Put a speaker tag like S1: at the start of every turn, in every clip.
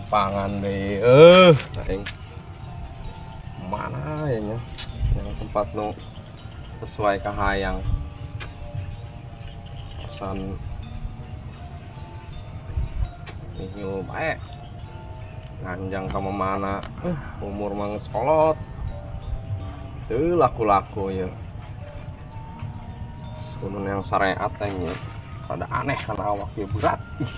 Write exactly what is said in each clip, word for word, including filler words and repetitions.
S1: lempangan deh eh aing mana ya nya yang tempat nu sesuai kahayang pesan ini baik nganjang kamu mana uh, umur mang sekolot tuh laku-laku ya sebelum yang syariat yang pada aneh karena awaknya berat ih.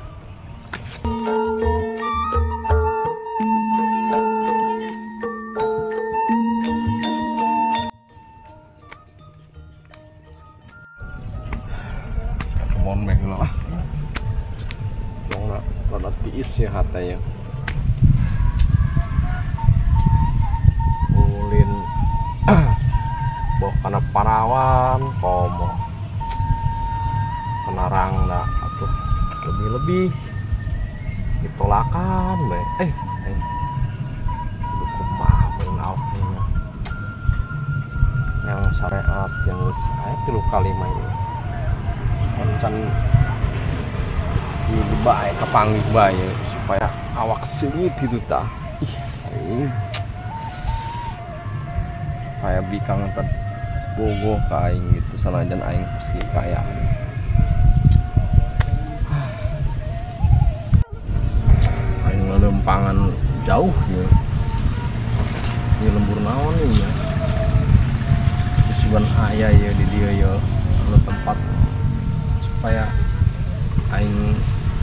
S1: Mon meh lah dong rada tiis ya hatanya ulin boh kana parawan komo penarang dah atuh lebih-lebih ditolakan bae eh eh kudu kumaha mun awakna yang syariat yang geus aya tilu kalimah ini encan di bae kepanggih bae supaya awak seungit gitu tah ih aing kayak bikang entar bogoh ka aing gitu sanajan aing meski kaya aing lempangan jauh ya ini lembur naon nih ya sugan aya ya di dia ya anu tempat supaya aing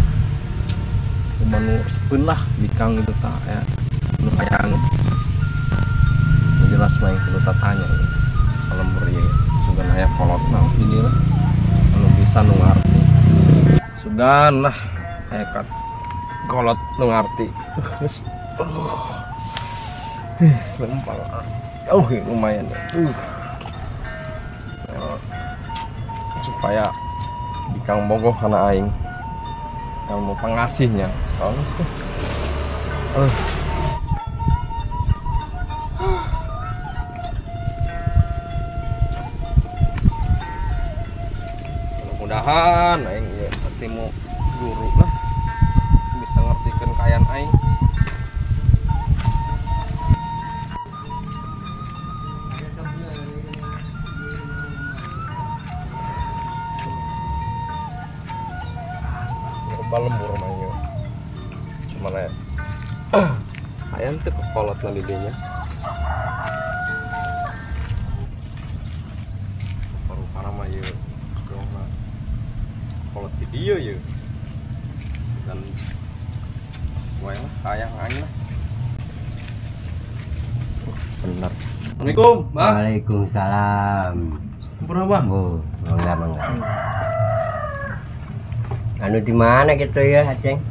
S1: manu sepeun lah bikang gitu tah ya nu hayang jelas main kudu tanya ya kalau meri sugan aya kolot nah ini lah anu bisa nu ngarti sugan lah aya kat kolot nu ngarti geus aduh lempang jauh ya lumayan ya uh. supaya bikang bogoh karena aing yang mau pengasihnya kalau sih uh. mudah-mudahan aing ya ketemu guru lah bisa ngertikan kayaan aing lembur mainnya cuma ya ayam tuh kekolot nanti dia baru karena mah ya dong kolot di dia ya dan sesuai lah sayang aja lah benar. Assalamualaikum bang.
S2: Waalaikumsalam.
S1: Berapa
S2: bu enggak enggak anu di mana gitu ya Aceng?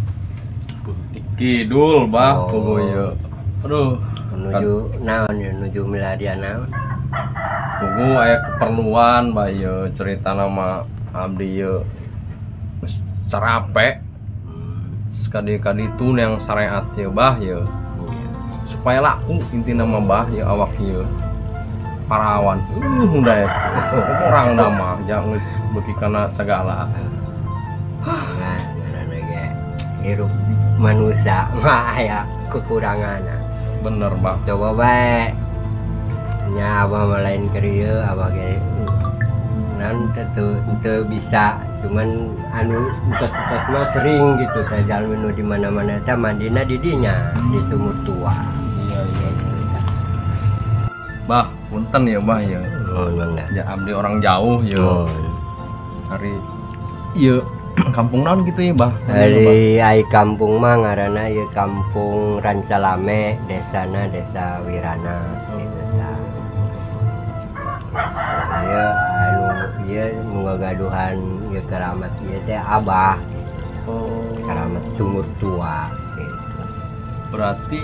S1: Kidul bah
S2: oh.
S1: Pokoknya aduh
S2: menuju naon ya menuju Miladia naon
S1: Pugu aya keperluan bah ya cerita nama abdi ya carape hmm. sekali-kali itu yang syariat ya bah ya hmm. supaya laku inti nama bah ya awak ya parawan uh udah ya orang nama jangan bagi karena segala
S2: nah, nah, hirup manusia mah aya kekurangan
S1: bener bang
S2: coba baik nya abah lain krieu abah ge nan tentu teu bisa cuman anu utas-utas mah sering gitu teh jalan nu di mana-mana teh mandina di dinya di sumur tua
S1: iya iya bah punten ya bah ya
S2: oh enggak
S1: ya abdi orang jauh ya
S2: oh.
S1: Hari iya kampung naon gitu ya bah
S2: dari ai kampung mah ngaranna ieu kampung Rancalame desana desa Wirana gitu tah ieu anu ieu nu ngagaduhan ieu keramat ieu teh abah oh keramat sumur tua gitu
S1: berarti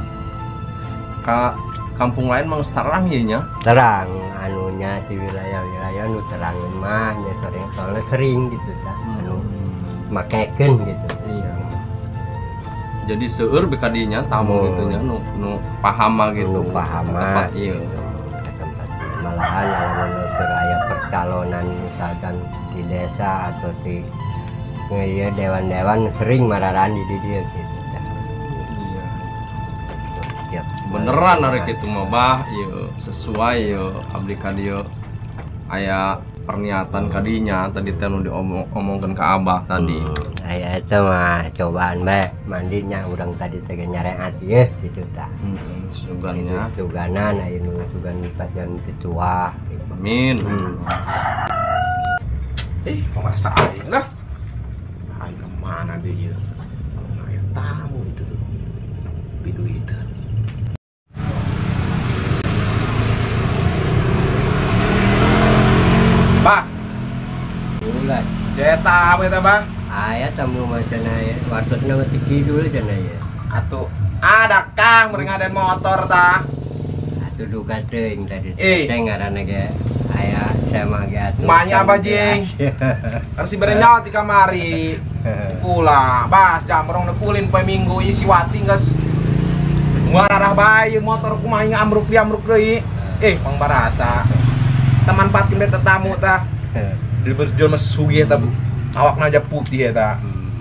S1: ka kampung lain mang terang ya nya
S2: terang anunya di wilayah-wilayah nu terang mah nya sering soalnya sering gitu tah anu makekeun gitu
S1: iya jadi seueur beka dinya tamu gitu nya nu nu paham mah gitu
S2: paham mah iya tempat malahan lamun keur aya percalonan misalkan di desa atau di ieu dewan-dewan sering mararan di dieu gitu siap.
S1: Beneran hari itu mah bah, iya sesuai ya abdi ka dieu aya perniatan kadinya tadi teh nu diomongkeun ka Abah tadi.
S2: Hmm, aya eta mah cobaan bae mandinya urang tadi teh nyareat ieu gitu tah.
S1: Heeh, sugannya
S2: suganan aya nu sugan pasian tua.
S1: Amin.
S2: Hmm.
S3: Eh, masa aing lah. Aing kemana deh ya? Kalau nggak tamu itu tuh. Bidu itu. Bah,
S2: Ulah.
S3: jeta apa itu bah?
S2: Aya tamu macam aya wartosna mati kidul cenah ya.
S3: Atuh, ada kah meringadan motor tah?
S2: Atuh duka teuing tadi
S3: Eh.
S2: teh ngaranna ge aya sama ge atuh.
S3: Manya apa, Jing? Harus ibadah nyawa di kamari. Pula, bah jamrong nekulin poe minggu isi wati guys. Muarah bayi motor kumaha inga amruk dia amruk deui. Eh, pang barasa. Teman patin beta tamu tah. Di berjual mas sugi eta awakna aja putih eta.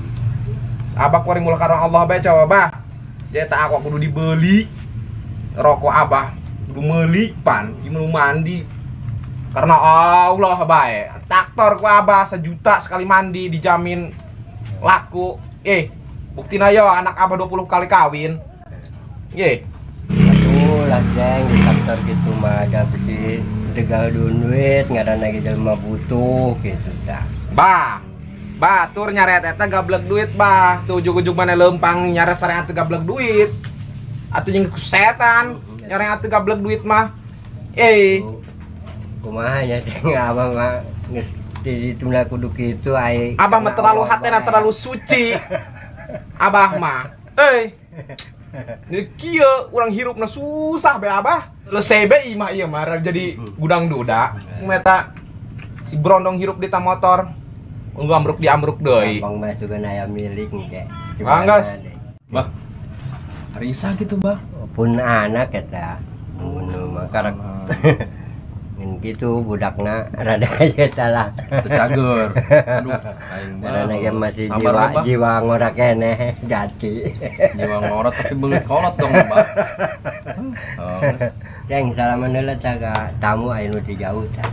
S3: Abah kuring mula karang Allah bae coba bah. Dia tak aku kudu dibeli. Rokok abah kudu meuli pan, ieu mandi. Karena Allah bae. Traktor ku abah sejuta sekali mandi dijamin laku. Eh, buktina yo anak abah dua puluh kali kawin. Ye.
S2: Aduh lah jeng di kantor gitu mah ada beli tegal duit ngaranna ge jelema butuh gitu tah.
S3: Bah, batur nyaret eta gablek duit bah. Tuh ujug-ujug mana lempang nyaret sarean teu gablek duit. Atuh jeung setan nyaret teu gablek duit mah. Eh,
S2: Kumaha nya jeng abang mah geus di ditumna kudu kitu ai.
S3: abah mah terlalu hatena terlalu suci. Abah mah. Eh. Ini kieu urang hirupna susah be abah. Lu C B I mah ieu mah jadi gudang duda. Meta si brondong hirup di ta motor. Enggak amruk di amruk deui.
S2: Abang mah juga aya milik engke.
S3: Manggas.
S1: Bah. Hari isa gitu, Bah.
S2: Pun anak eta. Ngono mah karek. Ngan kitu budakna rada aya salah.
S1: Teu cager. Aduh, aing mah.
S2: Karena ge masih
S1: Sabar,
S2: jiwa
S1: Bah.
S2: jiwa ngora keneh jati.
S1: Jiwa ngorot tapi beungeut kolot dong, Bah. Oh,
S2: Jeng salaman heula tah ka tamu aya nu di jauh tah.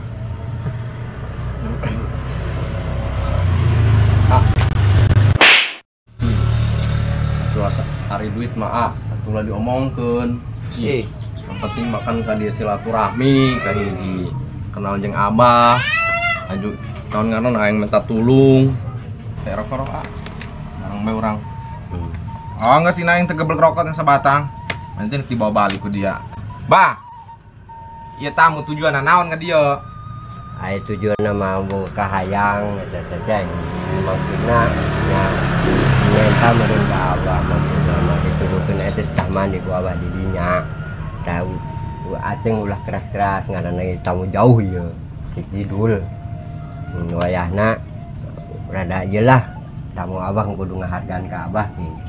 S1: Cuaca hari duit mah ah, atulah diomongkeun.
S3: Eh,
S1: Yang penting makan ka dia silaturahmi ka hiji. Kenal jeung Abah. Aju kawan ngaran aing minta tulung. Teh rokok ah. Barang bae urang.
S3: oh enggak sih naing teu geblek rokok yang sabatang. Nanti dibawa balik ku dia. Bah. Ieu tamu tujuanna naon ka dieu?
S2: Aya tujuanna mah mau kahayang eta teh jeng. Maksudna nya nyenta meureun ka Abah maksudna mah dituduhkeun eta tah mandi ku Abah di dinya. Tah aceng ulah keras-keras ngaranna tamu jauh ieu. Si Kidul. Hmm, wayahna rada ieu lah tamu Abah kudu ngahargaan ka Abah gitu.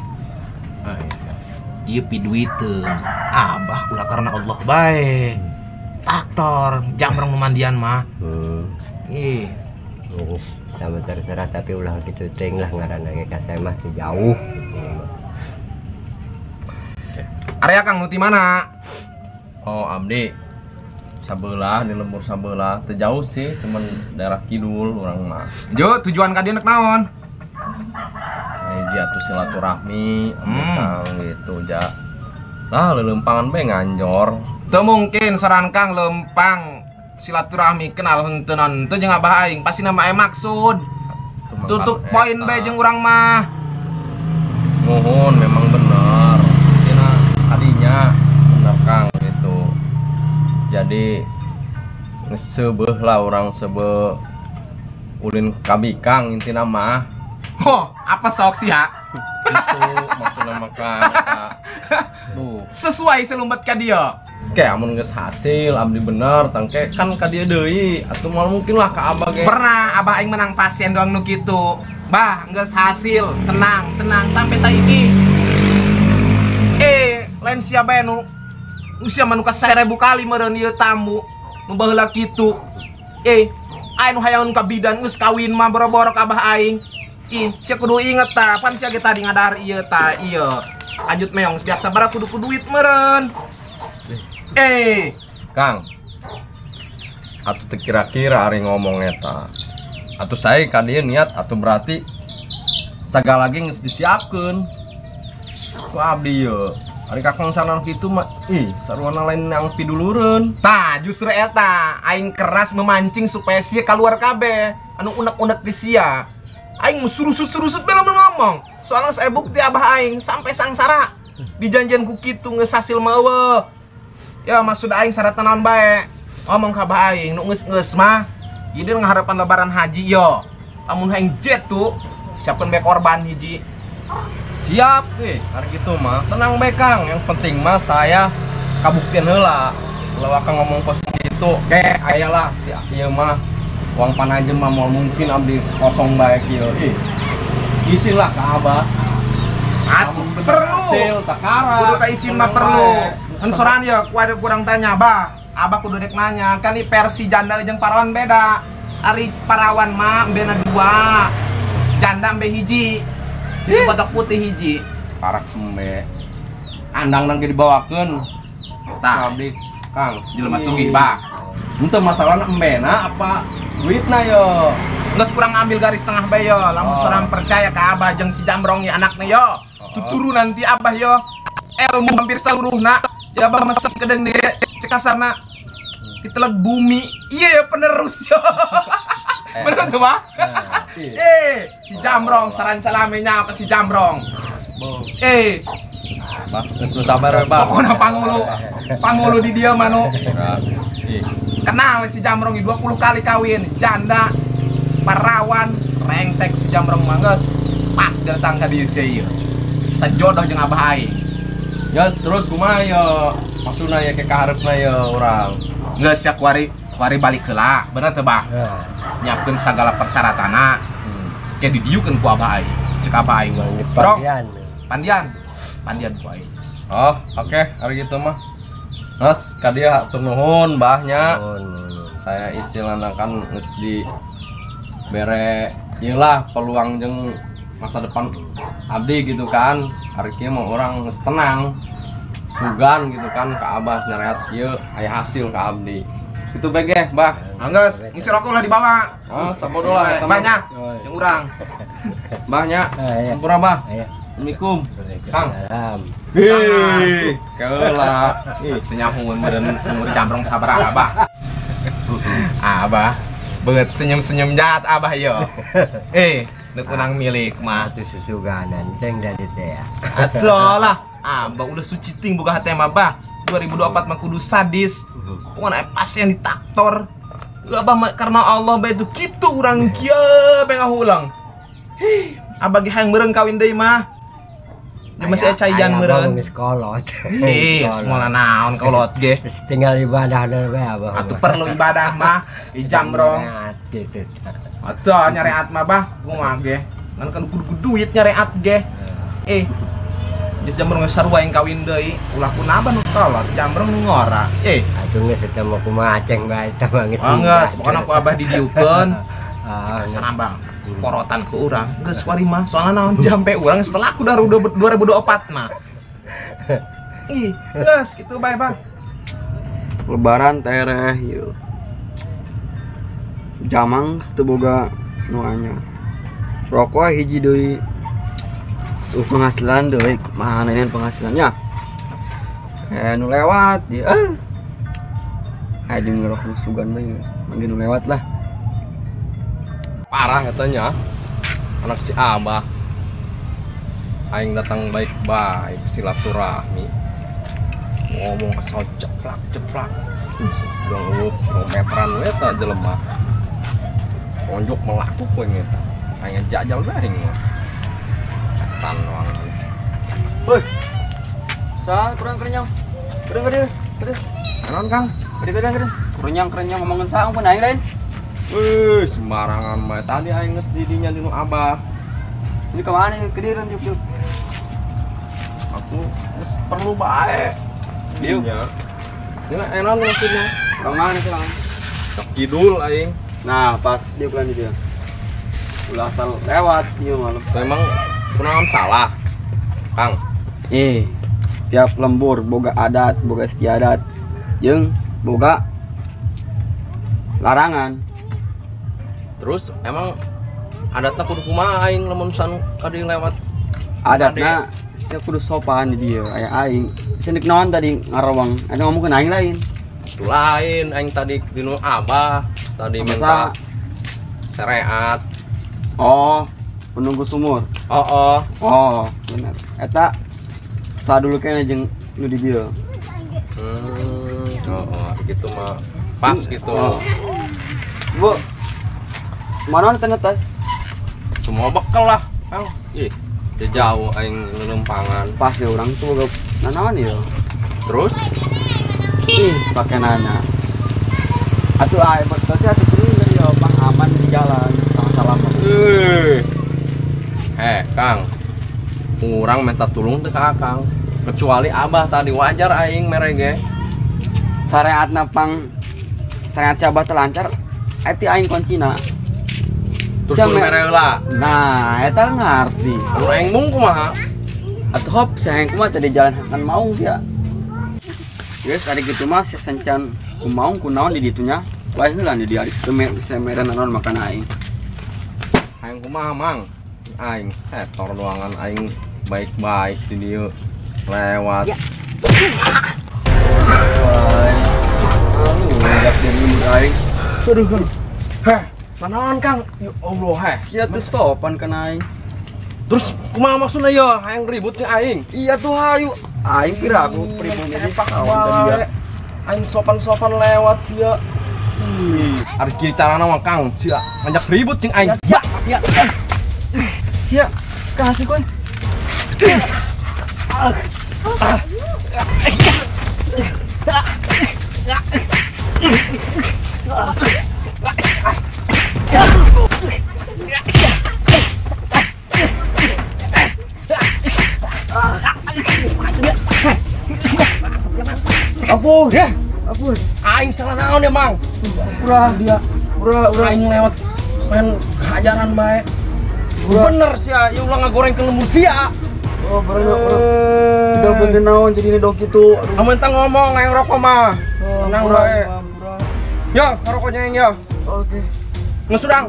S3: Ieu pi duiteun. Abah ulah karena Allah bae. Aktor jamrong memandian mah.
S2: Hmm.
S3: Ih,
S2: Geus sama terserah tapi ulah kitu teuing lah ngaranna ge ka saya mah teu jauh.
S3: area Kang nu ti mana?
S1: Oh, abdi sabelah di lembur sabelah teu jauh sih, cuman daerah kidul urang mah.
S3: Jo, tujuan ka dieu nek naon?
S1: Hiji atuh silaturahmi,
S3: Hmm.
S1: Kang gitu ja. Lah leuleumpangan bae nganjor.
S3: Teu mungkin saran Kang lempang silaturahmi kenal henteunan teu jeung Abah aing pasti nama aya maksud.
S1: Tuh,
S3: Tutup
S1: makan
S3: poin
S1: eta.
S3: bae jeung urang mah.
S1: Nuhun memang bener. Tina kadinya bener Kang gitu. Jadi ngesebeuh lah orang sebe ulin kabikang intina mah.
S3: Ho, apa sok sih ha?
S1: Itu maksudnya maka tuh
S3: Sesuai selumbat ka dieu.
S1: kayak amun geus hasil abdi bener tangke kan ka dieu deui atuh moal mungkin lah ka abah ge.
S3: Pernah Abah aing menang pasien doang nu kitu. Bah, geus hasil, tenang, tenang sampai saiki. Eh, lain sia bae nu usia manu ka seribu kali meureun ieu tamu. Nu baheula kitu. Eh, aya nu hayang ka bidan geus kawin mah boro-boro ka Abah aing. Ih, sia kudu inget ta, pan sia ge tadi ngadar ieu ta, ieu. lanjut meong biasa bara kudu kudu duit meren. Eh,
S1: Kang. Atuh teu kira-kira ari ngomong eta. Atuh saya ka dieu niat atuh berarti sagala lagi geus disiapkeun. Ku abdi ye. Ari kakang canan kitu mah ih sarwana lain yang pidulureun.
S3: tah justru eta aing keras memancing supaya sia keluar kabeh anu unek-unek di sia. Aing musurusut-surusut bela ngomong. Soalnya saya bukti abah aing sampai sangsara. Dijanjian ku kitu geus hasil mah eueuh. Ya maksud aing syarat naon bae. Ngomong ka abah aing nu geus-geus mah ieu ngaharapan lebaran haji yo. Amun aing jet tuh siapkeun bae korban hiji.
S1: Siap eh hari gitu mah tenang bae Kang, yang penting mah saya kabuktian heula. Kalau akang ngomong kosong gitu kayak ayalah ya ieu mah uang panajem mah mau mungkin abdi kosong bae kieu ih isilah ka abah
S3: Atuh perlu
S1: hasil takara
S3: kudu ka isin mah perlu kan soran ya ku ada kurang tanya bah abah kudu dek nanya kan ini versi janda jeung parawan beda. Ari parawan mah embena dua janda embe hiji ini kotak putih hiji
S1: parak embe andang nang dibawakeun
S3: tah
S1: abdi Kang
S3: jelema sugih bah
S1: henteu masalahna embena apa duitna yo
S3: geus kurang ambil garis tengah bae yo lamun
S1: Oh.
S3: soran percaya ka abah jeung si Jambrong ya anakna yo tuturu nanti abah yo ilmu hampir seluruhna ya abah masuk ke deung dia cekasarna diteleg bumi iya ya penerus yo bener tuh bah eh si Jambrong saran calamenya ke si Jambrong eh
S1: bah geus lu sabar we bah
S3: pokona pangulu pangulu di dia mano
S1: ih
S3: kenal si Jambrong dua puluh kali kawin janda parawan rengsek si Jambrong manggas pas datang ke dia sih sejodoh jeung abah aing
S1: yes terus kumaha yo maksudna ya ke kaharepna yo urang
S3: geus sia kuari kuari balik heula bener teu bah
S2: Nah,
S3: nyiapkeun segala persyaratanna
S1: hmm.
S3: ke didieukeun ku abah aing cek abah aing
S2: ini
S3: bro
S2: bagian.
S3: pandian pandian ku aing
S1: Oh, oke, hari gitu mah. Mas, kadia hatur nuhun mbahnya.
S2: Nuhun, nuhun.
S1: Saya istilahna kan geus di bere ieulah peluang jeung masa depan abdi gitu kan. Hari kieu mah urang geus tenang. Sugan gitu kan ka abah nyareat kieu aya hasil ka abdi. Kitu bae ge, Mbah.
S3: anggeus ngisi rokok lah dibawa
S1: Oh, sabodo lah eta mah.
S3: banyak
S2: Oh, iya.
S3: jeung urang
S1: Mbahnya.
S2: Ah, iya.
S1: Sampura, Mbah.
S2: Ayo.
S1: Assalamualaikum. Kang.
S2: Salam.
S1: Hei, keula.
S3: ih nyahun meureun umur Jambrong sabaraha abah abah beut senyum-senyum jahat abah yo eh nu kunang milik mah
S2: Atuh susuganan teng dari teh ya.
S3: atuh lah abah udah suci ting boga hate mah bah dua ribu dua puluh empat mah kudu sadis pokona aya pasien di taktor abah mah karena Allah bae itu kitu urang kieu bae ngahulang heh abah ge hayang meureun kawin deui mah dia masih aya caian meureun
S2: Geus kolot.
S3: eh semua naon kolot ge
S2: Terus tinggal ibadah deui bae abah.
S3: atuh perlu ibadah mah di Jambrong
S2: Gitu.
S3: atuh nyareat mah bah kumaha ge kan kan kudu duit nyareat ge eh geus Jambrong geus sarua yang kawin deui ulah kunaon nu kolot Jambrong nu ngora eh
S2: Atuh geus eta mah kumaha ceng bae eta mah geus.
S3: anggeus pokona ku abah didieukeun
S2: Ah,
S3: sarambang porotan ku urang geus wari mah soalna naon jampe urang setelah aku udah dua ribu dua puluh empat mah ih geus kitu bae bah
S4: lebaran tereh yuk jamang seteboga nuanya rokok hiji deui su penghasilan deui mana ini penghasilannya eh nu lewat dia eh aja ngerokok sugan bae mangga nu lewat lah
S1: Parah katanya anak si abah aing datang baik-baik silaturahmi ngomong kesel ceplak ceplak udah ngeup rong meteran we eta jelema onjok melaku we eta aing jajal bae aing mah setan wangan
S4: woi sa kurang kerenyang kerenyang gede gede
S1: naon Kang
S4: gede gede gede kerenyang kerenyang ngomongin sa ampun aing lain
S1: wih sembarangan mah tadi aing geus di dinya di nu abah
S4: ini kemana nih kediran juk juk
S1: aku geus perlu bae
S4: Yuk.
S1: dinya ini enak maksudnya
S4: orang mana sih lang
S1: Cok kidul aing
S4: nah pas dia pulang dia ulah asal lewat dia malam
S1: memang kunaon salah Kang
S4: Eh, setiap lembur boga adat, boga istiadat, jeung boga larangan.
S1: Terus emang adatna kudu kumaha aing lamun san kadi lewat
S4: Adatna saya kudu sopan di dia aya aing. Senik naon tadi ngarawang, ada ngomong ke aing lain.
S1: itu lain aing tadi dinu abah tadi minta syariat.
S4: Oh, penunggu sumur.
S1: Oh oh
S4: Oh, bener. Eta sadulu kene jeung nu di dieu.
S1: hmm, oh, oh gitu mah pas gitu.
S4: Oh. Bu, mana tengah tas?
S1: Semua bekal lah kang. Ih dia jauh aing lelumpangan.
S4: Pas ya orang tuh gak nanawan ya.
S1: Terus
S4: Ih, pakai nana. Atuh ay betul sih atuh kuring dari ya pang aman di jalan sama salam.
S1: eh eh kang kurang minta tulung teh ka akang kecuali abah tadi wajar aing merege.
S4: Syariatna pang syariat si abah teh lancar. Eti aing kuncina.
S1: Terus
S4: Sia
S1: lu
S4: me-
S1: mere heula.
S4: Nah, eta ngarti.
S1: Mun aing mung kumaha?
S4: Atuh hop sayang kumaha tadi jalan kan maung sia. Geus ari kitu mah sia sencan kumaung kunaon di ditunya. Wae heula di dieu teu me semeran naon makan aing.
S1: Aing kumaha mang? Aing setor ruangan aing baik-baik di dieu lewat.
S4: Wae. Aduh, ngajak diri aing.
S1: Aduh kan. Heh, nanaon Kang? Ya Allah heh.
S4: Sia teu sopan kan aing.
S1: Terus kumaha maksudna ya hayang ribut jeung aing?
S4: Iya tuh hayu. Aing kira aku pribumi di kawan tadi ya.
S1: Aing sopan-sopan lewat dia. Ih, ari kieu carana mah Kang, sia ngajak ribut jeung aing. Ya, ya.
S4: Sia, kasih koy.
S1: Ampun, ya. Ampun. Aing salah naon ya, Mang?
S4: Urah dia. Urah, urah.
S1: Aing lewat main hajaran bae. Bener sia, ya ulah ngagoreng ke lembur sia.
S4: Oh, bener, bener. Udah bener naon jadi ini dok itu.
S1: Amun tang ngomong aing rokok mah. Tenang bae. Ya, ngerokoknya aing ya.
S4: Oke.
S1: Ngesudang.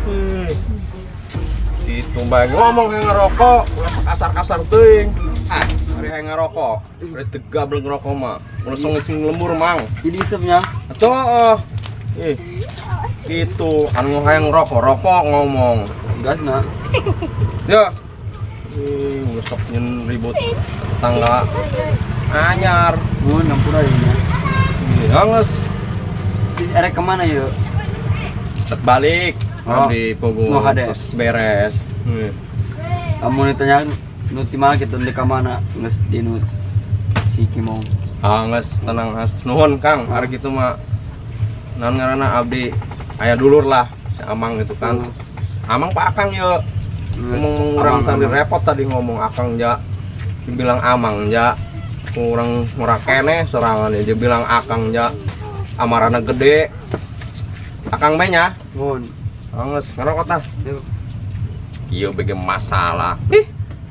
S1: Itu bae ngomong aing ngerokok, ulah kasar-kasar teuing. Ah, hari aing ngerokok. Bari tega belum ngerokok mah. Langsung ngisi lembur, Mang.
S4: Jadi isepnya.
S1: Atuh. Eh. Gitu, anu hayang ngerokok, rokok ngomong.
S4: Gas nak.
S1: Ya. Ih, ngusap nyen ribut tetangga. Anyar.
S4: Mun nampura ini.
S1: Iya, geus.
S4: Si erek kemana yuk?
S1: Tet balik.
S4: Oh.
S1: Di Pogo
S4: Mau hade.
S1: terus beres. Nih.
S4: Kamu ditanya nu ti mana kita di kamana geus di nu si Kimong.
S1: Ah, geus tenang has. Nuhun Kang, hari kitu mah naon ngaranna abdi aya dulur lah si Amang gitu kan. Amang Pak Akang yeuh. Ngomong urang tadi repot tadi ngomong Akang ja. Dibilang Amang ja. Kurang murah kene sorangan dia bilang Akang ja. Amarana gede. Akang bae nya.
S4: Mun.
S1: Geus ngerokok tah.
S4: Yuk.
S1: Iya bikin masalah. Ih.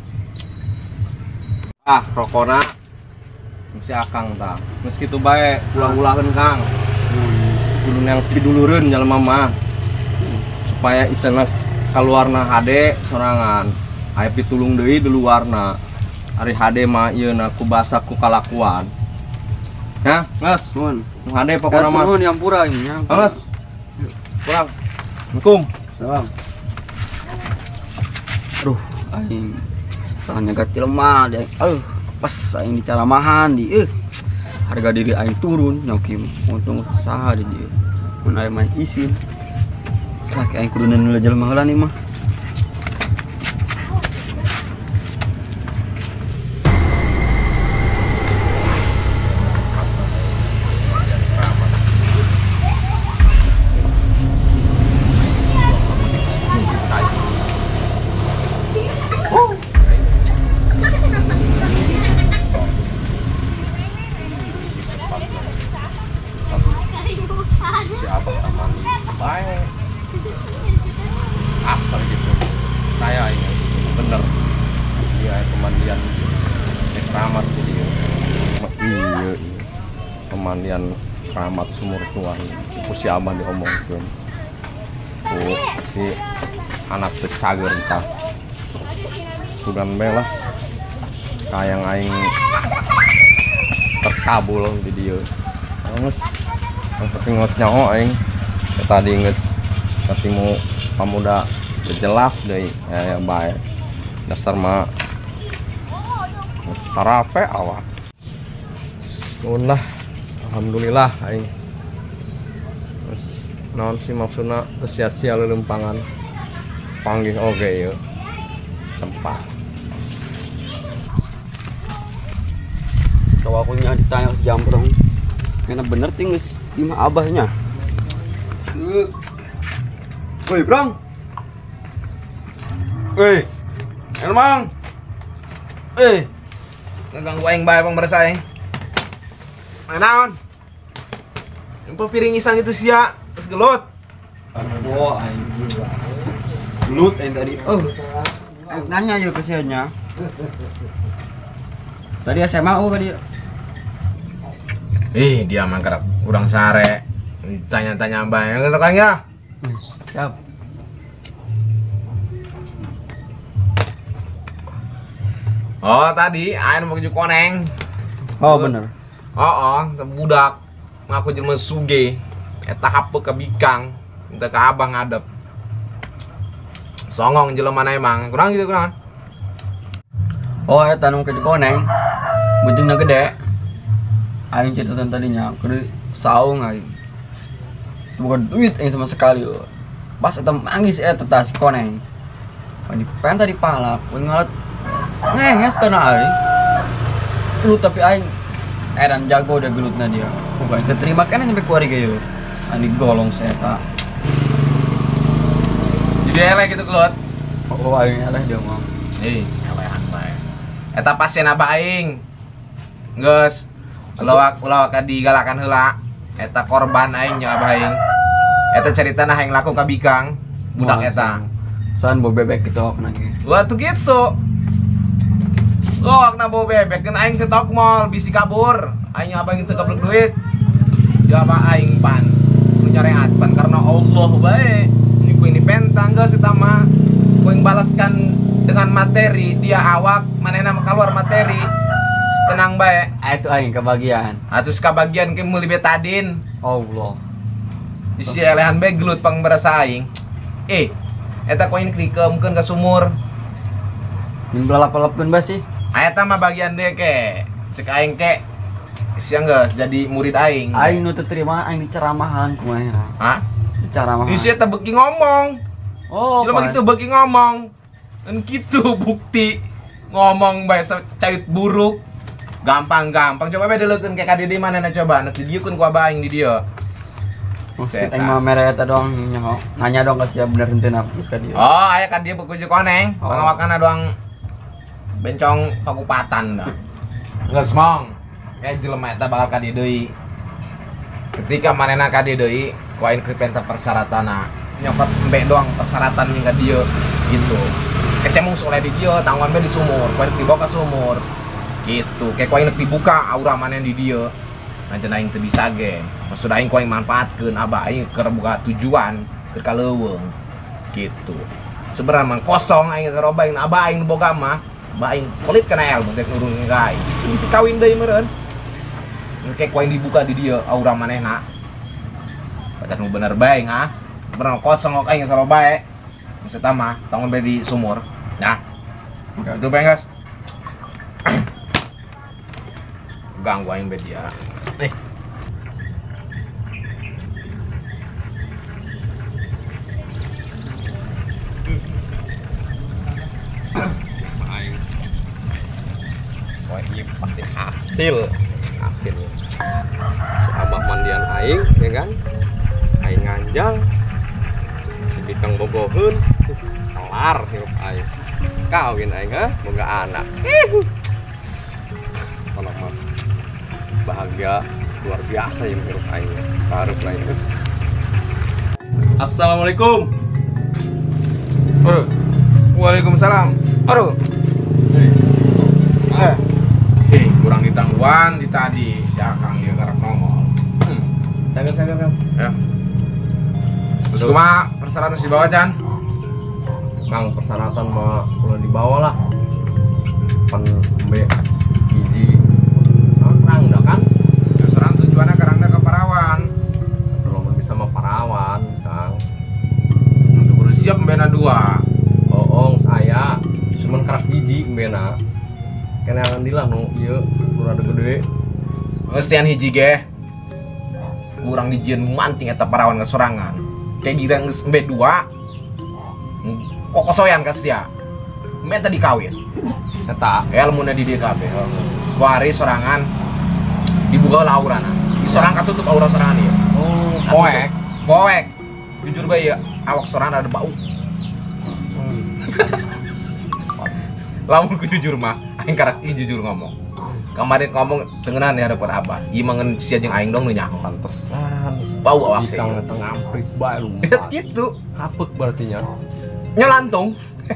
S1: Ah, rokona masih Akang tah. Geus kitu bae ulah-ulaheun Kang. Kudu yang pidulureun jalma mah. Supaya isana kaluarna hade sorangan. Aya pitulung deui di luarna. Ari hade mah ieu na ku basa ku kalakuan. Ya, geus.
S4: Mun.
S1: Nu hade pokona mah.
S4: Nuhun yang pura ini yang.
S1: Geus. Pulang. Assalamualaikum.
S4: Salam. Aduh, aing salah nyegat jelema deh. Aduh, pas aing dicaramahan di eh harga diri aing turun nyokim untung saha di dieu. Mun aya main isin. Salah aing kudu neuneuh jelema heula nih mah.
S1: Si abah taman baik asal gitu saya ini bener dia pemandian keramat jadi iya pemandian keramat sumur tuan itu si Abah diomongkan oh si anak secager entah sugan belah kayang aing terkabul di dia nges tapi nges nyaho aing tadi nges ketemu pemuda jelas deh ya, ya baik dasar mah tarape awak ulah alhamdulillah aing non sih maksudnya sia-sia lelempangan panggil oke ya tempat
S4: kalau aku nya ditanya si Jambrong karena bener tinggal lima abahnya woi Brong
S3: Weh, emang, eh, ngeganggu aing bae pang beresai. Manaon? Yang piring isang itu sia, terus gelut.
S4: oh aing gelut yang tadi oh aing nanya ya ke sianya tadi S M A oh tadi
S3: Ih, dia mah kerap kurang sare. Tanya-tanya bae, kan ya?
S4: siap
S3: Oh, tadi aing mau keju koneng.
S4: oh bener
S3: Oh, oh, budak ngaku jelema suge. Eta hape ke bikang, minta ke abang ngadep. Songong jelema na emang, kurang gitu kurang.
S4: oh eta nu ke koneng betingna gede aing catatan tadinya kudu saung aing bukan duit aing sama sekali oh. Pas eta manggis eta tas koneng di pen tadi palak aing ngalat ngenges kana aing lu tapi aing edan jago udah gelutna dia bukan keterima kan sampai keluarga yo ani golong seta
S3: Jadi elek gitu gelut.
S4: oh aing eleh dia mah
S3: Ih, elehan bae. Eta pasien abah aing. Geus ulawak ulawak digalakan heula. Eta korban aing jeung abah aing. Eta caritana aing laku ka bikang budak eta.
S4: san bo bebek gitu kena ge
S3: Wah tuh gitu. Oh, kena bawa bebek kan aing ketok mall bisi kabur. Aing abah aing teu gablek duit. Jawab aing pan. Nu nyareat pan karena Allah bae. Ini ku ini pentang geus eta mah. Ku yang balaskan dengan materi, dia awak manehna keluar materi. Tenang bae.
S4: ah itu aing kebagian
S3: Atus kabagian ke meuli betadin.
S4: Allah
S3: Isi elehan bae gelut pang berasa aing. Eh, eta ku ini klikeumkeun ka sumur.
S4: min belalap-lalapkeun bas sih
S3: Eta mah bagian deh ke cek aing ke siang geus jadi murid aing.
S4: aing nu teu terima aing diceramahan kumaha
S3: Hah?
S4: diceramahan
S3: Isi eta beuki ngomong.
S4: oh
S3: Jelema
S4: pan.
S3: gitu beuki ngomong. Dan gitu bukti ngomong bae cait buruk. Gampang-gampang coba bae deuleukeun ke ka di manehna coba nek didieukeun ku abah aing di dieu.
S4: maksud aing mah mere eta doang nyaho nanya dong ka sia bener henteu na geus ka dieu
S3: Oh, aya ka dieu beku koneng.
S4: Oh.
S3: Pangawakana doang bencong pakupatan dah. Geus mong. Ya jelema eta bakal ka dieu deui. Ketika manehna ka dieu deui, ku aing kripenta persyaratanna. Nyokot embe doang persyaratan yang ka dieu gitu. Kesemung soleh di dieu, tanggungan bae di sumur, ku aing dibawa ka sumur. Gitu. Kayak ku aing dibuka aura maneh di dieu. Ngajen aing teu bisa ge. Maksud aing ku aing manfaatkeun abah aing keur boga tujuan keur ka leuweung. Gitu. Sebenarnya mah kosong aing keur robah aing abah aing boga mah. Abah aing pelit kana ilmu teh nurun ka aing. Bisa kawin deui meureun. Kayak ku aing dibuka di dieu aura manehna. Pacar nu bener bae ngah. Bener kosong kok aing saro bae. Maksud mah tanggung bae di sumur. Nah. Itu bae guys. Ganggu aing bae dia. Nih. Aing. Wah, iya pasti hasil. Hasil. Si Abah mandian aing, ya kan? Aing nganjang. Si Bikang bogoheun. Kelar hirup aing. Kawin aing ah, boga anak. Kalau mah bahagia luar biasa ya menurut aing. Karep lah ya. Assalamualaikum. Oh. Waalaikumsalam. Aduh. Eh. kurang di tangguan di tadi si Akang dia karep nongol. Hmm.
S1: Cakep cakep Kang.
S3: Ya. Terus kumaha persyaratan si bawa Chan?
S1: Kang persyaratan mah udah dibawa lah. Pan B hiji orang dah kan.
S3: Serang tujuannya karangna ke Parawan.
S1: Belum bisa sama Parawan, Kang.
S3: Untuk udah siap mbena dua.
S1: Oh, saya cuman keras hiji mbena. Kena dilah nu ieu nu rada gede.
S3: Ngestian hiji ge. Kurang dijieun manting eta Parawan ke sorangan. Kayak gira geus embe dua. Kok kosoyan ka sia. Embe tadi kawin.
S1: Eta
S3: Ilmuna di dieu kabeh. Kuari sorangan dibuka lah aurana. Di sorang katutup aura sorangan ieu.
S1: oh, poek.
S3: Poek. Jujur bae ya, awak sorangan ada bau. Lamun ku jujur mah, aing karek ieu jujur ngomong. Kemarin ngomong tengenan ya hadapan Abah. Ieu mangen sia jeung aing dong nu nyaho.
S1: Pantesan
S3: Bau awak
S1: bisa
S3: sih.
S1: ngeteng amprit bae lu.
S3: Gitu.
S1: Hapek berarti nya.
S3: Nyolantung.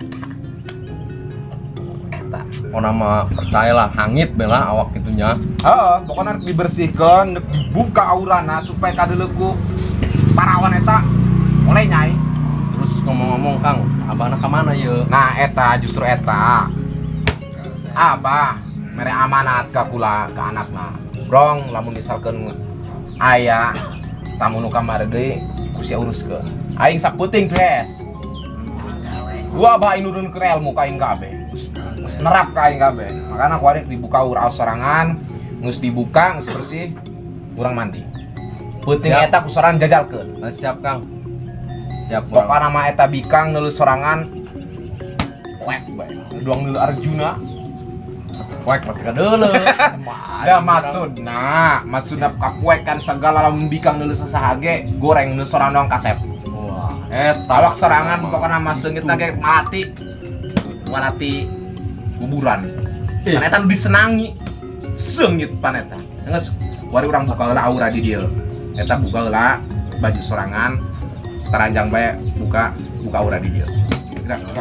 S1: Oh nama percayalah hangit bela awak itunya.
S3: Heeh, pokoknya harus dibersihkan, dibuka aurana supaya kadeleku Parawan eta oleh nyai.
S1: Terus ngomong-ngomong Kang, abahna ka mana ye?
S3: Nah, eta justru eta. Abah mere amanat ka kula ka anakna. Brong lamun misalkan aya tamu nu kamari deui kusia uruskeun. Aing saputing tes. Gua abah inurun ke ilmu ka aing kabeh. Geus nerap ka aing kabeh. Makana kuari dibuka urang sorangan, geus dibuka, geus bersih, urang mandi. Peuting
S1: Siap.
S3: eta ku sorangan jajalkeun.
S1: Nah, siap Kang. Siap Bang.
S3: Pokokna mah eta bikang neuleuh sorangan. Wek bae. Duang neuleuh Arjuna.
S1: Poek berarti ka deuleuh.
S3: Da maksudna, maksudna kakuekan segala lamun bikang neuleuh sasahage, goreng neuleuh sorangan doang kasep.
S1: Wah, eta
S3: Awak sorangan pokokna mah seungitna ge malati. Malati kuburan.
S1: Ih.
S3: Pan eta nu disenangi. Seungit pan eta. Geus wari urang buka heula aura di dieu. Eta buka heula baju sorangan. Seteranjang bae buka buka aura di dieu. Sudah, buka.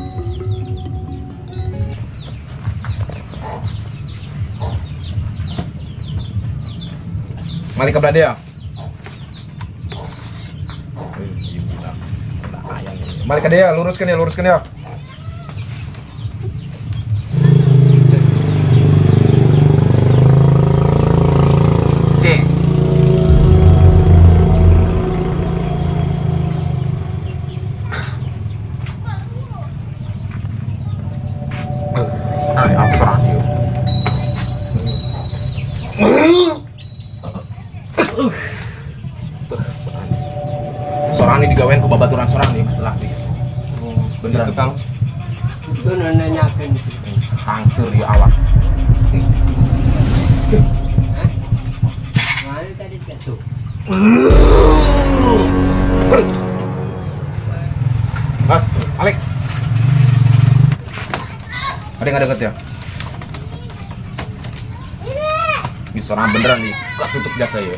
S3: Malik ke belah dia. Balik ke dia, luruskan ya, luruskan ya. Cek. Ay, absurd yuk. Sorang ini digawain ke babaturan sorang nih, lah nih. Beneran
S1: Gitu, Kang.
S2: Itu nanyakan
S3: hangsur ya awak.
S2: mana tadi ketuk.
S3: Mas, Alik. Ada yang deket ya? Ini sorang beneran nih, gak tutup jasa ya.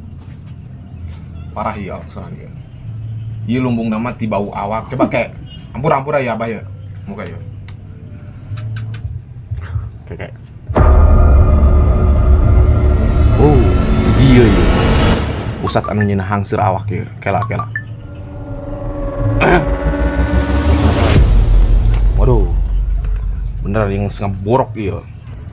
S3: Parah ya sorang ya. Iya lumbung nama ti bau awak. Coba kayak ampur-ampur ya abah ya. Muka ya. Kayak kayak. Oh, iya ya. Pusat anu nyina hangsur awak ya. Kela kela. Waduh. Bener yang setengah borok ya.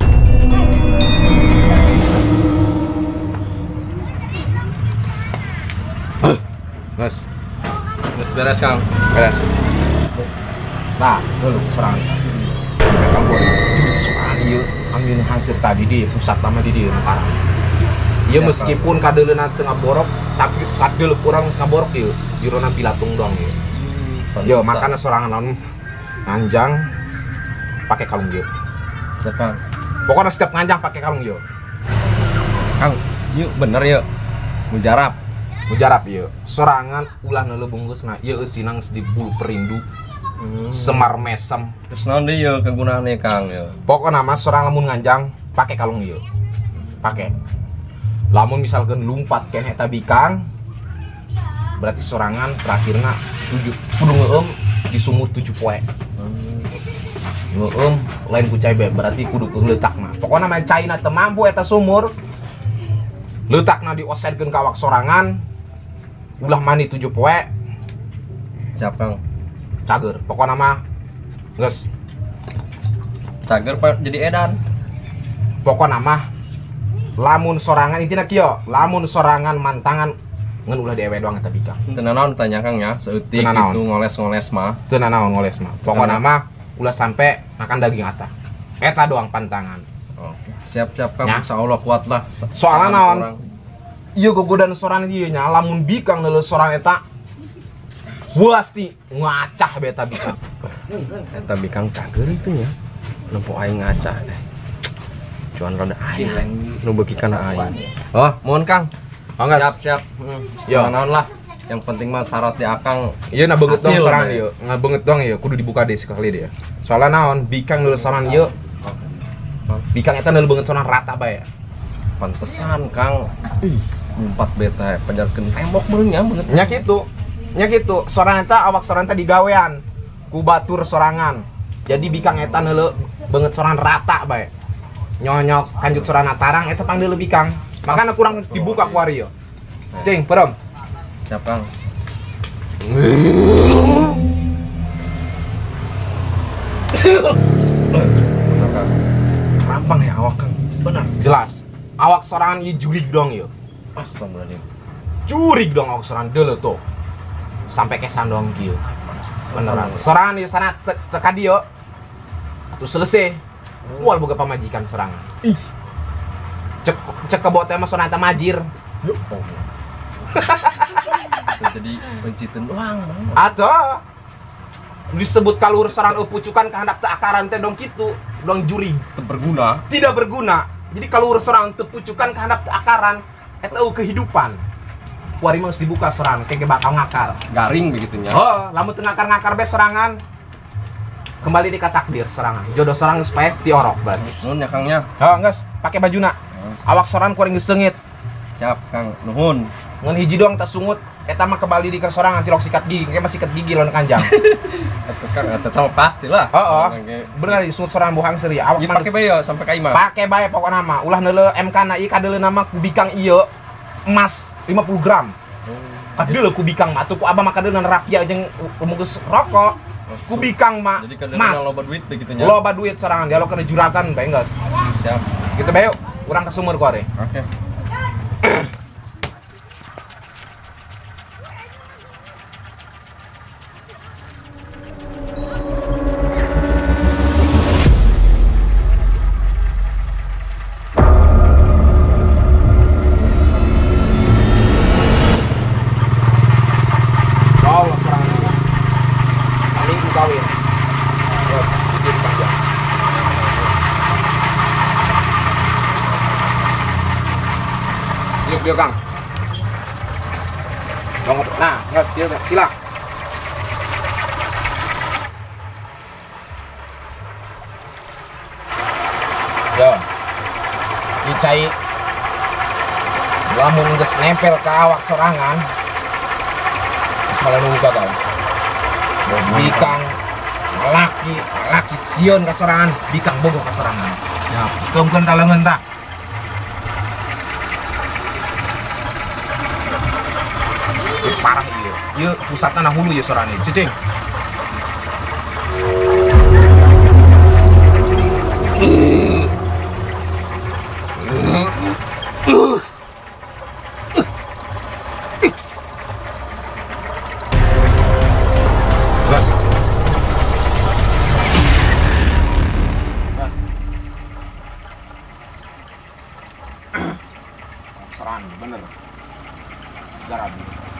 S3: Mas,
S1: Geus beres Kang.
S3: beres. Nah, dulu serangan. Mereka buat serangan ieu angin hangsur tadi di pusat lama di dieu parah. Ieu meskipun kadeuleuna tengah borok, tapi kadeuleun kurang setengah borok ieu. Jirona bilatung doang ieu. Yo, makanya sorangan lawan nganjang pakai kalung ieu.
S1: Siap Kang.
S3: Pokoknya setiap nganjang pakai kalung ieu.
S1: Kang, yuk bener yuk. Mujarab.
S3: Mujarab ieu. Sorangan ulah neuleuh bungkusna. Ieu eusinang di bulu perindu.
S1: Hmm.
S3: Semar mesem.
S1: Terus naon deui yuk kegunaannya Kang yuk.
S3: Pokoknya mas sorangan lamun nganjang pakai kalung ieu. Pakai. Lamun misalkan lumpat keneh eta bikang berarti sorangan terakhirna tujuh kudu ngeueum di sumur tujuh poe. Heeh, lain ku cai be berarti kudu ku letakna. Pokona mah cai na teu mampu eta sumur. Letakna diosedkeun ka awak sorangan. Ulah mani tujuh poe.
S1: Siap Kang.
S3: Cager. Pokona mah geus
S1: Cager Pak jadi edan.
S3: pokoknya mah lamun sorangan intinya kieu, lamun sorangan mantangan ngan ulah dewe doang eta bika.
S1: Teu naon tanya Kang ya, seutik
S3: Teu naon.
S1: gitu ngoles-ngoles mah.
S3: Teu naon ngoles mah. Pokoknya mah ulah sampai makan daging eta. Eta doang pantangan.
S1: Oke. Siap-siap Kang,
S3: Ya.
S1: insyaallah kuat lah.
S3: Soalna
S1: Tangan
S3: naon?
S1: orang.
S3: Ieu gogodan sorangan ieu nya lamun bikang neuleuh sorang eta pasti ngacah beta bika.
S1: Eta bikang cager itu ya. Nempo aing ngacah deh. Cuan rada aing. Nu beuki kana aing. Oh, mohon Kang.
S3: Oh, ngas.
S1: Siap, siap. Hmm.
S3: Yo.
S1: Naon lah. Yang penting mah syarat di akang.
S3: Ieu na beungeut dong
S1: Hasil,
S3: sorangan
S1: ya.
S3: ieu. Ngabeungeut dong ieu kudu dibuka deh sekali deh. Soalna naon? Bikang neuleuh sorangan ieu. Bikang eta neuleuh beungeut sorangan rata bae.
S1: Pantesan Kang. Ih, empat beta pajarkeun tembok meureun nya beungeut.
S3: Nya kitu. Nya kitu. Sorangan eta awak sorangan eta digawean ku batur sorangan. Jadi bikang eta neuleuh beungeut sorangan rata bae. Nyonyok kanjut sorangan tarang eta panggil bikang. Makanya kurang dibuka ku ari ieu. Cing, perem.
S1: Siap Kang. Bener Kang. Rampang ya awak Kang. Bener.
S3: Jelas. Awak sorangan ieu jurig dong ieu.
S1: Astagfirullahaladzim.
S3: Jurig dong awak sorangan deuleuh tuh. Sampai kesan dong kieu. Beneran. Sorangan ieu sana te teka dieu. Atuh selesai. Moal boga pamajikan sorangan.
S1: Ih.
S3: Cek cek kebo teh mah sorangan teh majir.
S1: Yuk. Oh. Jadi penciten doang. Bang.
S3: Ada disebut kalur sorangan pucukan kehendak teu akaran teh dong kitu, dong jurig.
S1: Teu berguna.
S3: Tidak berguna. Jadi kalau sorangan teu pucukan kehendak teu akaran eta eueuh kehidupan. Wari mah geus dibuka sorangan kege bakal ngakar.
S1: Garing begitunya.
S3: Oh, lamun teu ngakar-ngakar be sorangan. Kembali di takdir sorangan. Jodoh sorangan supaya tiorok berarti.
S1: Nuhun ya Kang nya.
S3: Oh, geus, pakai bajuna. Awak sorangan kuring geus seungit.
S1: Siap Kang. Nuhun.
S3: Ngan hiji doang tak sungut, eta mah kembali di sorangan tilok sikat gigi, kayak masih sikat gigi lawan kanjang.
S1: Eta Kang eta teh pastilah.
S3: Heeh. Bener disungut sorangan buhang seri. Awak
S1: Ieu
S3: mah
S1: pake bae ya sampai ka imah.
S3: Pake bae pokokna mah. Ulah neuleuh M K na ieu kadeuleu nama ku bikang ieu emas lima puluh gram. Kadeuleu ku bikang mah atuh ku abah mah kadeuleu rapia jeung bungkus rokok. Ku bikang mah
S1: Jadi kan
S3: emas.
S1: loba duit begitunya.
S3: Loba duit sorangan dia lo kena juragan bae geus.
S1: Siap.
S3: Kitu bae yuk, urang ke sumur ku are.
S1: Oke.
S3: Allah sorangan ieu. Saling ku kawin. Terus bikin panjang. Yuk, yuk Kang. Dong, nah, geus kieu sila. Yo. Dicai lamun geus nempel ke awak sorangan. Geus malah nunggu gagal. Bikang laki, laki sion ka sorangan, bikang bogo ka sorangan. Ya, geus keungkeun taleungeun tah. Ieu parah ieu. Ieu pusatna na hulu ieu sorangan ieu. Cicing. Gas. Gas. Sorangan bener. Garab.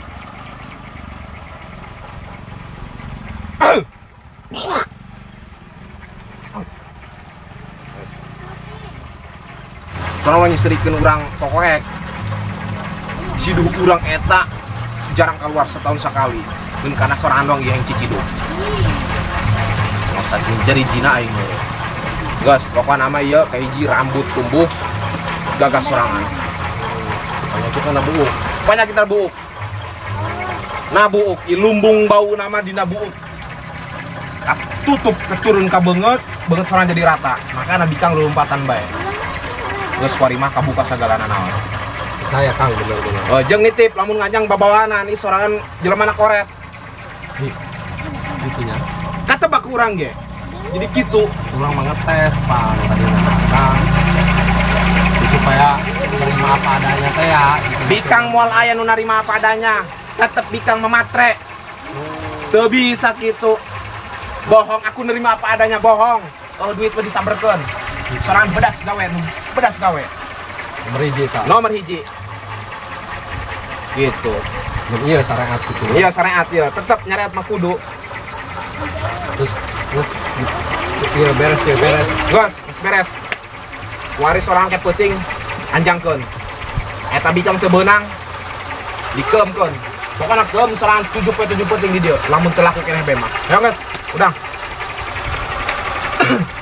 S3: Soalnya orang nyeserikin orang tokohek siduh urang eta jarang keluar setahun sekali dan karena sorangan doang yang ciciduh masa jadi jina aing gas pokoknya nama iya kayak hiji rambut tumbuh gagas sorangan banyak kita nabuuk banyak kita buuk nabuuk ilumbung bau nama di nabuuk tutup keturun kabenget banget orang jadi rata. Maka nabikang lompatan bae. Geus kuari mah kabuka segala naon.
S1: Saya Kang bener-bener.
S3: Oh, jeung nitip lamun ngajang babawanan ih sorangan jelema na koret.
S1: Gitunya.
S3: Katebak urang ge. Jadi gitu.
S1: Kurang mengetes Pak tadi Kang. Supaya menerima apa adanya teh ya. Gitu.
S3: Bikang moal aya nu narima apa adanya. Tetep bikang mematre. Teu bisa gitu. Bohong, aku nerima apa adanya, bohong. Oh, duit mah disamberkeun. Sorangan bedas gawe, bedas gawe.
S1: Nomor hiji Kang.
S3: Nomor hiji. Gitu.
S1: Iya syariat gitu.
S3: Iya syariat ya, tetep nyariat mah kudu.
S1: Terus terus iya beres ya beres.
S3: Gos, geus beres. Waris orang ke peuting anjangkeun. Eta bikang teu beunang dikeumkeun. Pokoknya keum sorangan tujuh puluh tujuh peuting di dieu. Lamun teu laku keneh bae mah. Ya, guys. Udah.